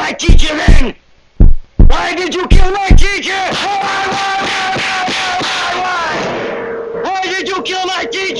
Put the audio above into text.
my teacher then? Why did you kill my teacher? Why? Why did you kill my teacher?